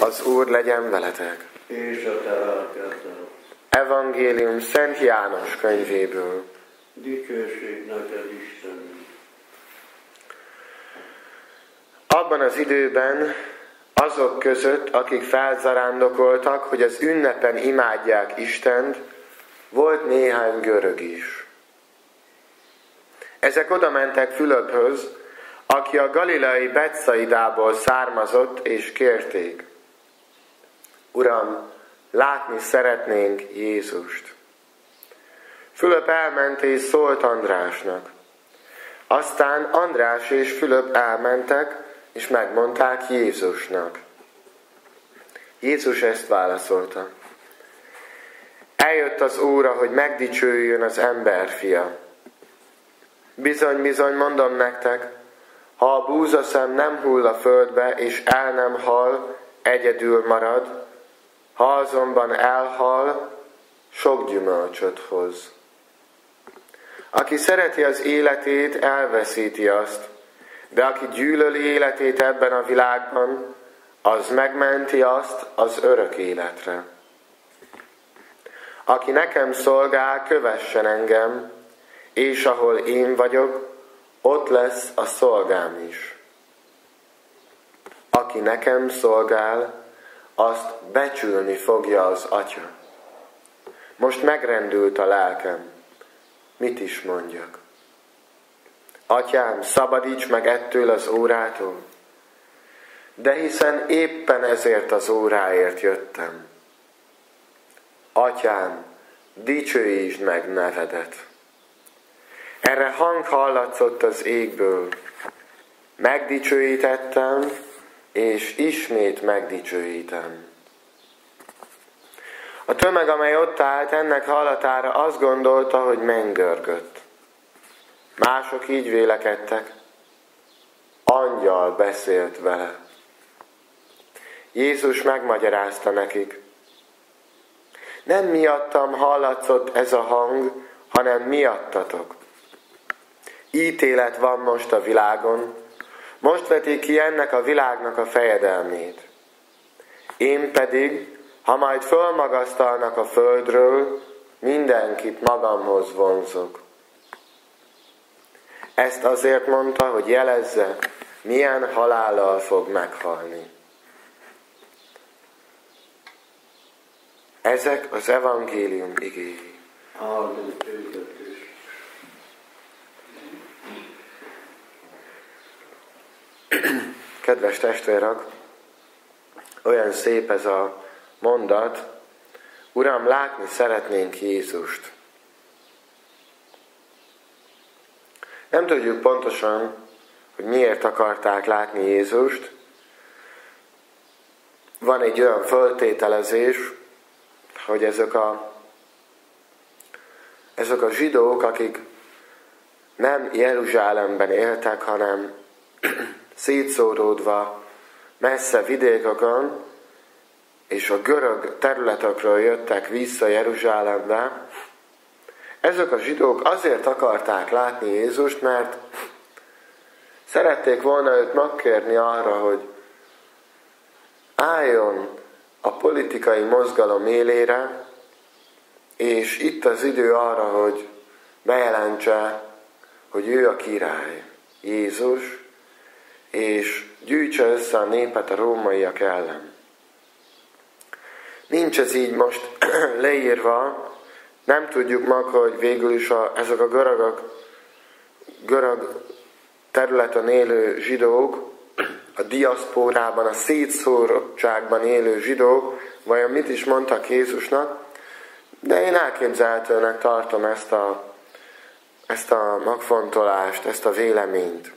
Az Úr legyen veletek. És a te lelkeddel. Evangélium Szent János könyvéből. Dicsőség neked, Istenünk. Abban az időben azok között, akik felzarándokoltak, hogy az ünnepen imádják Istent, volt néhány görög is. Ezek oda mentek Fülöphöz, aki a galileai Betszaidából származott, és kérték: Uram, látni szeretnénk Jézust. Fülöp elment és szólt Andrásnak. Aztán András és Fülöp elmentek, és megmondták Jézusnak. Jézus ezt válaszolta: Eljött az óra, hogy megdicsőjön az emberfia. Bizony, bizony, mondom nektek, ha a búzaszem nem hull a földbe, és el nem hal, egyedül marad, ha azonban elhal, sok gyümölcsöt hoz. Aki szereti az életét, elveszíti azt, de aki gyűlöli életét ebben a világban, az megmenti azt az örök életre. Aki nekem szolgál, kövessen engem, és ahol én vagyok, ott lesz a szolgám is. Aki nekem szolgál, azt becsülni fogja az Atya. Most megrendült a lelkem. Mit is mondjak? Atyám, szabadíts meg ettől az órától, de hiszen éppen ezért az óráért jöttem. Atyám, dicsőítsd meg nevedet. Erre hang hallatszott az égből. Megdicsőítettem, és ismét megdicsőítem. A tömeg, amely ott állt, ennek hallatára azt gondolta, hogy mennyörgött. Mások így vélekedtek. Angyal beszélt vele. Jézus megmagyarázta nekik. Nem miattam hallatszott ez a hang, hanem miattatok. Ítélet van most a világon, most vetik ki ennek a világnak a fejedelmét. Én pedig, ha majd fölmagasztalnak a földről, mindenkit magamhoz vonzok. Ezt azért mondta, hogy jelezze, milyen halállal fog meghalni. Ezek az evangélium igéi. Áldott Kedves testvérek, olyan szép ez a mondat, Uram, látni szeretnénk Jézust. Nem tudjuk pontosan, hogy miért akarták látni Jézust. Van egy olyan föltételezés, hogy ezek a zsidók, akik nem Jeruzsálemben éltek, hanem szétszóródva messze vidékokon, és a görög területekről jöttek vissza Jeruzsálembe, ezek a zsidók azért akarták látni Jézust, mert szerették volna őt megkérni arra, hogy álljon a politikai mozgalom élére, és itt az idő arra, hogy bejelentse, hogy ő a király, Jézus, és gyűjtse össze a népet a rómaiak ellen. Nincs ez így most leírva, nem tudjuk meg, hogy végül is ezek a görög területen élő zsidók, a diaszpórában, a szétszórottságban élő zsidók, vajon mit is mondtak Jézusnak, de én elképzelhetőnek tartom ezt a megfontolást, ezt a véleményt.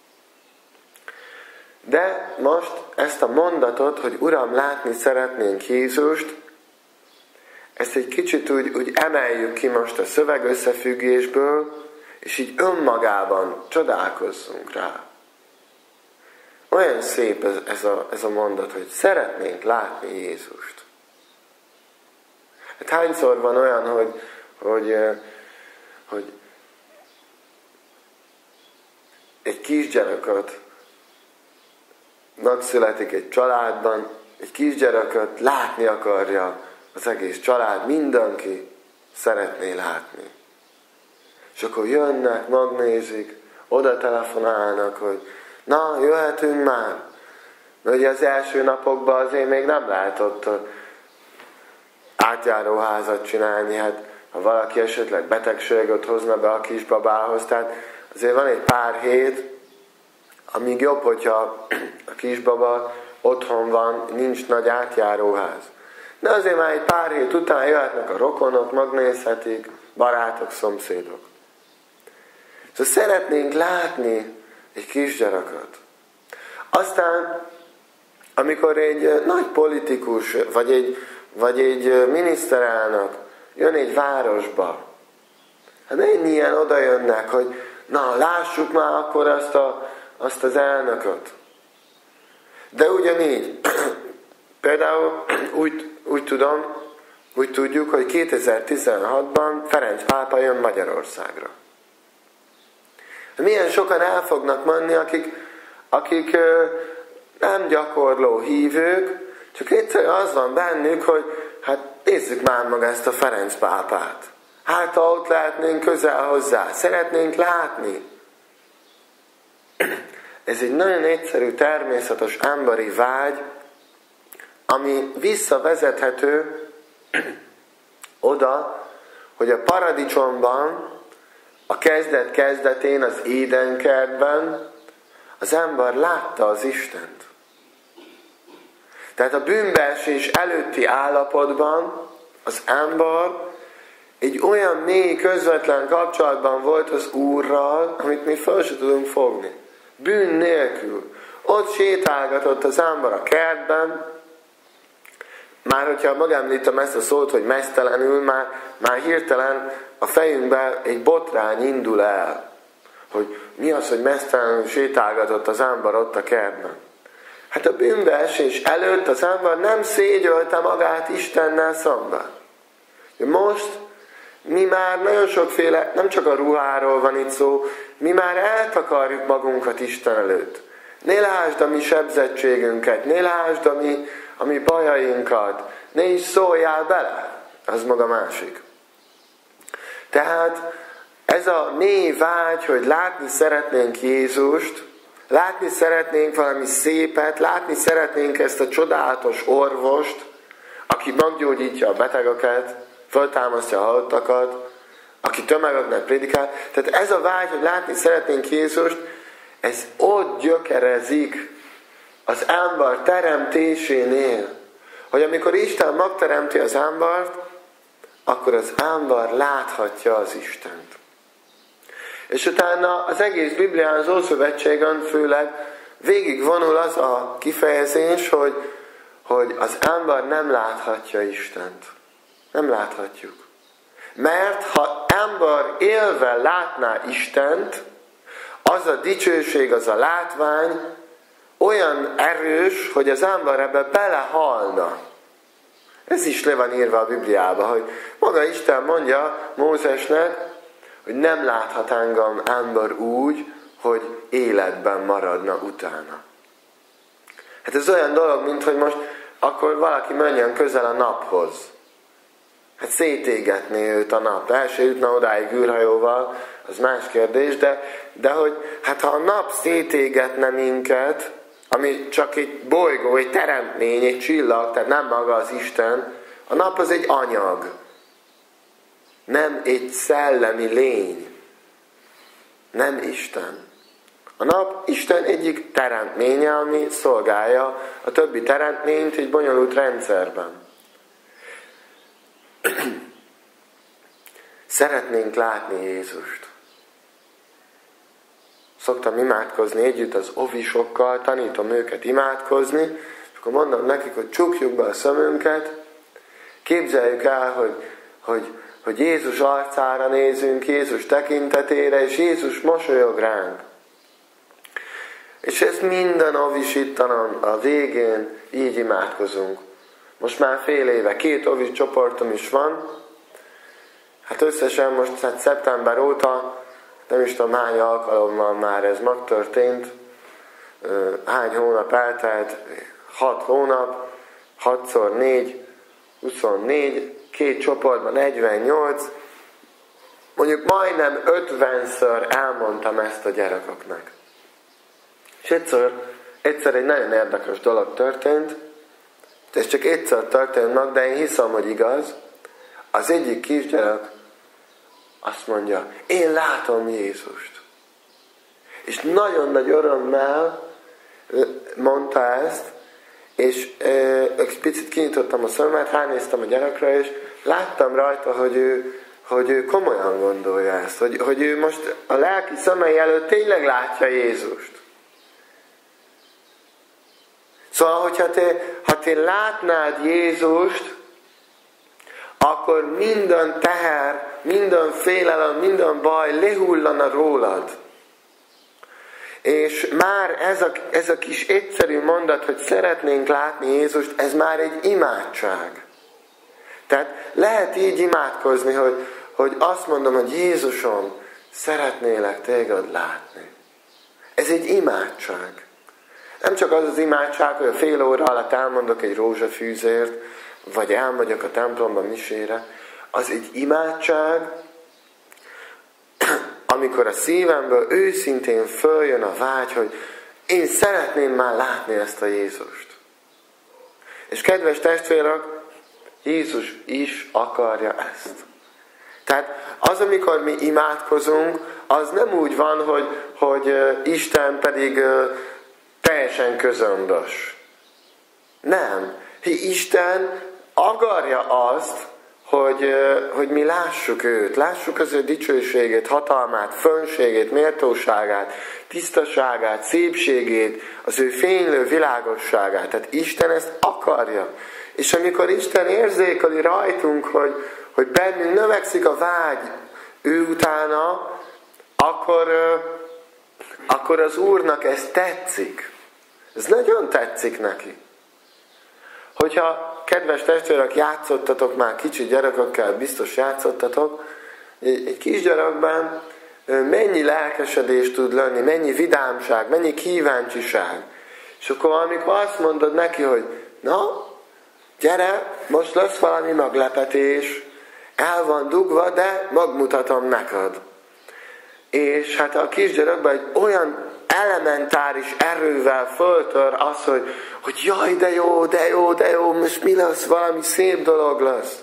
De most ezt a mondatot, hogy Uram, látni szeretnénk Jézust, ezt egy kicsit úgy emeljük ki most a szöveg összefüggésből, és így önmagában csodálkozzunk rá. Olyan szép ez a mondat, hogy szeretnénk látni Jézust. Hát hányszor van olyan, hogy egy kisgyerekot megszületik egy családban, egy kisgyereket látni akarja az egész család, mindenki szeretné látni. És akkor jönnek, megnézik, oda telefonálnak, hogy na, jöhetünk már. Mert ugye az első napokban azért még nem lehetett átjáróházat csinálni, hát ha valaki esetleg betegséget hozna be a kisbabához, tehát azért van egy pár hét, amíg jobb, hogyha a kisbaba otthon van, nincs nagy átjáróház. De azért már egy pár hét után jöhetnek a rokonok, megnézhetik, barátok, szomszédok. Szóval szeretnénk látni egy kisgyereket. Aztán, amikor egy nagy politikus, vagy egy miniszterelnök jön egy városba, hát ennyien oda jönnek, hogy na, lássuk már akkor azt az elnököt. De ugyanígy, például úgy tudjuk, hogy 2016-ban Ferenc pápa jön Magyarországra. Milyen sokan el fognak menni, akik nem gyakorló hívők, csak egyszerűen az van bennük, hogy hát nézzük már meg ezt a Ferenc pápát. Hát ha ott lehetnénk közel hozzá, szeretnénk látni. Ez egy nagyon egyszerű, természetes emberi vágy, ami visszavezethető oda, hogy a paradicsomban, a kezdet-kezdetén, az Édenkertben az ember látta az Istent. Tehát a bűnbeesés előtti állapotban az ember egy olyan mély, közvetlen kapcsolatban volt az Úrral, amit mi fel sem tudunk fogni. Bűn nélkül. Ott sétálgatott az ember a kertben, már hogyha megemlítem ezt a szót, hogy meztelenül, már hirtelen a fejünkben egy botrány indul el. Hogy mi az, hogy meztelenül sétálgatott az ember ott a kertben. Hát a bűnbeesés előtt az ember nem szégyölte magát Istennel szemben. Most mi már nagyon sokféle, nem csak a ruháról van itt szó, mi már eltakarjuk magunkat Isten előtt. Ne lásd a mi sebzettségünket, ne lásd a mi bajainkat, ne is szóljál bele, az maga másik. Tehát ez a mély vágy, hogy látni szeretnénk Jézust, látni szeretnénk valami szépet, látni szeretnénk ezt a csodálatos orvost, aki meggyógyítja a betegeket, föltámasztja a halottakat, aki tömegeknek prédikál. Tehát ez a vágy, hogy látni szeretnénk Jézust, ez ott gyökerezik az ember teremtésénél. Hogy amikor Isten megteremti az embert, akkor az ember láthatja az Istent. És utána az egész Biblián, az Ószövetségen főleg végigvonul az a kifejezés, hogy az ember nem láthatja Istent. Nem láthatjuk. Mert ha ember élve látná Istent, az a dicsőség, az a látvány olyan erős, hogy az ember ebbe belehalna. Ez is le van írva a Bibliában, hogy maga Isten mondja Mózesnek, hogy nem láthat engem ember úgy, hogy életben maradna utána. Hát ez olyan dolog, mint hogy most akkor valaki menjen közel a naphoz. Hát szétégetné őt a nap. El se jutna odáig űrhajóval, az más kérdés, de hogy hát ha a nap szétégetne minket, ami csak egy bolygó, egy teremtmény, egy csillag, tehát nem maga az Isten, a nap az egy anyag. Nem egy szellemi lény. Nem Isten. A nap Isten egyik teremtménye, ami szolgálja a többi teremtményt egy bonyolult rendszerben. Szeretnénk látni Jézust. Szoktam imádkozni együtt az ovisokkal, tanítom őket imádkozni, és akkor mondom nekik, hogy csukjuk be a szemünket, képzeljük el, hogy Jézus arcára nézünk, Jézus tekintetére, és Jézus mosolyog ránk. És ezt minden ovisítanon a végén így imádkozunk. Most már fél éve, 2 ovis csoportom is van. Hát összesen most szeptember óta, nem is tudom hány alkalommal már ez megtörtént, hány hónap eltelt, 6 hónap, 6x4, 24, 2 csoportban 48, mondjuk majdnem 50-ször elmondtam ezt a gyerekeknek. És egyszer egy nagyon érdekes dolog történt, ez csak egyszer történt meg, de én hiszem, hogy igaz. Az egyik kisgyerek azt mondja, én látom Jézust. És nagyon nagy örömmel mondta ezt, és egy picit kinyitottam a szememet, ránéztem a gyerekre, és láttam rajta, hogy ő komolyan gondolja ezt, hogy ő most a lelki szemei előtt tényleg látja Jézust. Szóval, hogyha te látnád Jézust, akkor minden teher, minden félelem, minden baj lehullana rólad. És már ez a kis egyszerű mondat, hogy szeretnénk látni Jézust, ez már egy imádság. Tehát lehet így imádkozni, hogy azt mondom, hogy Jézusom, szeretnélek téged látni. Ez egy imádság. Nem csak az az imádság, hogy a fél óra alatt elmondok egy rózsafűzért, vagy elmegyek a templomba misére. Az egy imádság, amikor a szívemből őszintén följön a vágy, hogy én szeretném már látni ezt a Jézust. És kedves testvérek, Jézus is akarja ezt. Tehát az, amikor mi imádkozunk, az nem úgy van, hogy Isten pedig teljesen közömbös. Nem. Isten akarja azt, hogy mi lássuk őt, lássuk az ő dicsőségét, hatalmát, fönségét, méltóságát, tisztaságát, szépségét, az ő fénylő világosságát. Tehát Isten ezt akarja. És amikor Isten érzékeli rajtunk, hogy bennünk növekszik a vágy ő utána, akkor az Úrnak ez tetszik. Ez nagyon tetszik neki. Hogyha, kedves testvérek, játszottatok már kicsi gyerekekkel, biztos játszottatok, egy kisgyerekben mennyi lelkesedés tud lenni, mennyi vidámság, mennyi kíváncsiság. És akkor amikor azt mondod neki, hogy na, gyere, most lesz valami meglepetés, el van dugva, de megmutatom neked. És hát a kisgyerekben egy olyan elementáris erővel föltör az, hogy jaj, de jó, most mi lesz, valami szép dolog lesz.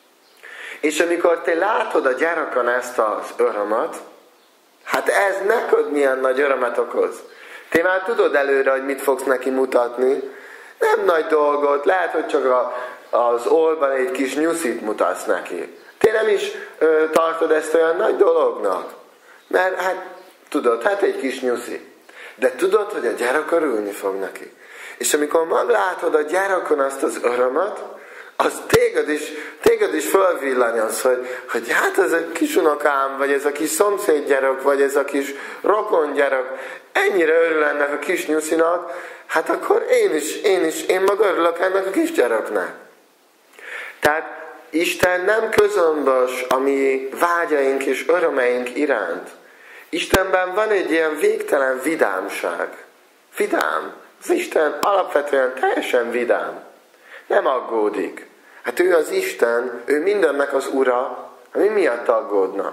És amikor te látod a gyereken ezt az örömet, hát ez neked milyen nagy örömet okoz. Te már tudod előre, hogy mit fogsz neki mutatni. Nem nagy dolgot, lehet, hogy csak az oldban egy kis nyuszit mutatsz neki. Te nem is tartod ezt olyan nagy dolognak. Mert hát tudod, hát egy kis nyuszi. De tudod, hogy a gyerek örülni fog neki. És amikor meglátod a gyereken azt az örömet, az téged is fölvillany az, hogy hát ez a kis unokám, vagy ez a kis szomszédgyerek, vagy ez a kis rokongyerek ennyire örül ennek a kis nyuszinak, hát akkor én meg örülök ennek a kis gyereknek. Tehát Isten nem közömbös a mi vágyaink és örömeink iránt. Istenben van egy ilyen végtelen vidámság. Vidám. Az Isten alapvetően teljesen vidám. Nem aggódik. Hát ő az Isten, ő mindennek az ura, ami miatt aggódna.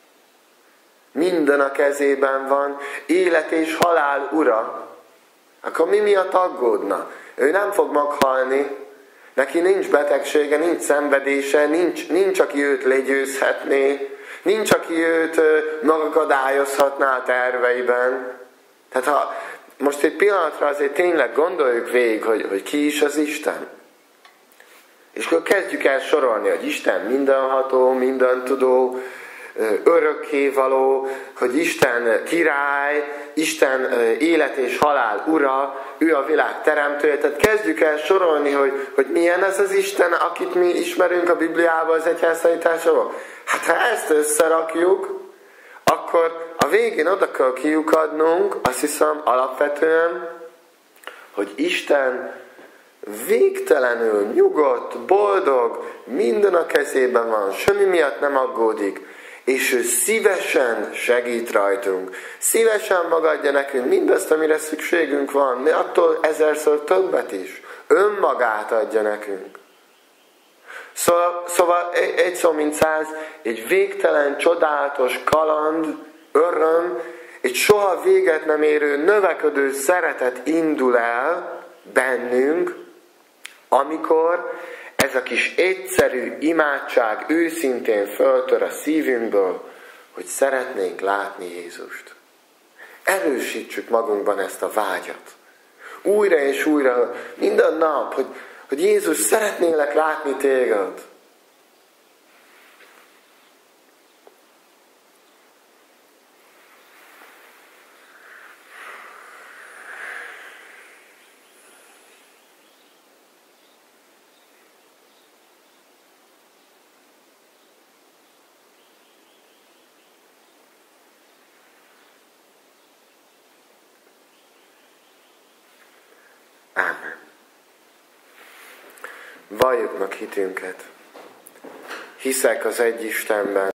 Minden a kezében van, élet és halál ura. Akkor mi miatt aggódna? Ő nem fog meghalni, neki nincs betegsége, nincs szenvedése, nincs aki őt legyőzhetné, nincs aki őt megakadályozhatná a terveiben. Tehát ha most egy pillanatra azért tényleg gondoljuk végig, hogy ki is az Isten. És akkor kezdjük el sorolni, hogy Isten mindenható, mindentudó, örökkévaló, hogy Isten király, Isten élet és halál ura, ő a világ teremtője. Tehát kezdjük el sorolni, hogy milyen ez az Isten, akit mi ismerünk a Bibliában, az egyháztanításban. Hát ha ezt összerakjuk, akkor a végén oda kell kiukadnunk, azt hiszem alapvetően, hogy Isten végtelenül nyugodt, boldog, minden a kezében van, semmi miatt nem aggódik, és ő szívesen segít rajtunk. Szívesen megadja nekünk mindazt, amire szükségünk van, mi attól 1000-ször többet is. önmagát adja nekünk. Szóval egy szó mint száz, egy végtelen, csodálatos kaland, öröm, egy soha véget nem érő, növekedő szeretet indul el bennünk, amikor ez a kis egyszerű imádság őszintén föltör a szívünkből, hogy szeretnénk látni Jézust. Erősítsük magunkban ezt a vágyat. Újra és újra, minden nap, hogy Jézus, szeretnélek látni téged. Ámen. Valljuk meg hitünket. Hiszek az egy Istenben,